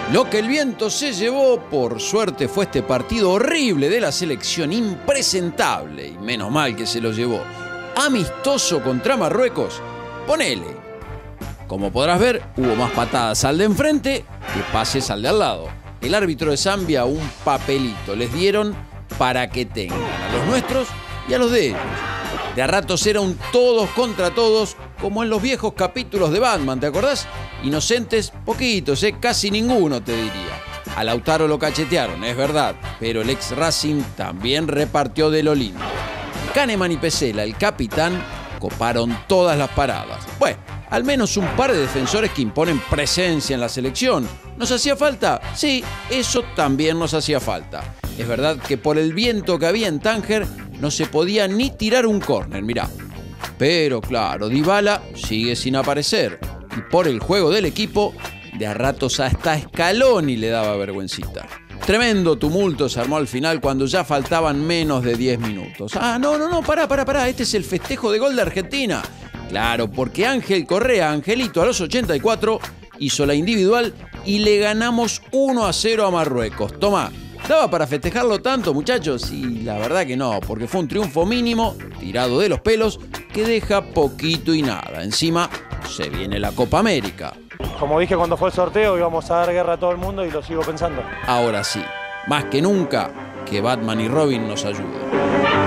Lo que el viento se llevó, por suerte, fue este partido horrible de la selección, impresentable, y menos mal que se lo llevó. Amistoso contra Marruecos, ponele. Como podrás ver, hubo más patadas al de enfrente que pases al de al lado. El árbitro de Zambia un papelito les dieron para que tengan a los nuestros y a los de ellos. De a ratos era un todos contra todos, como en los viejos capítulos de Batman, ¿te acordás? Inocentes, poquitos, casi ninguno, te diría. A Lautaro lo cachetearon, es verdad, pero el ex Racing también repartió de lo lindo. Kahneman y Pesela, el capitán, coparon todas las paradas. Bueno, al menos un par de defensores que imponen presencia en la selección. ¿Nos hacía falta? Sí, eso también nos hacía falta. Es verdad que por el viento que había en Tánger no se podía ni tirar un córner, mirá. Pero claro, Dybala sigue sin aparecer. Y por el juego del equipo, de a ratos hasta Scaloni le daba vergüencita. Tremendo tumulto se armó al final cuando ya faltaban menos de 10 minutos. No, pará, este es el festejo de gol de Argentina. Claro, porque Ángel Correa, Angelito, a los 84, hizo la individual y le ganamos 1-0 a Marruecos. Tomá, ¿daba para festejarlo tanto, muchachos? Y la verdad que no, porque fue un triunfo mínimo, tirado de los pelos, que deja poquito y nada. Encima, se viene la Copa América. Como dije cuando fue el sorteo, íbamos a dar guerra a todo el mundo y lo sigo pensando. Ahora sí, más que nunca, que Batman y Robin nos ayuden.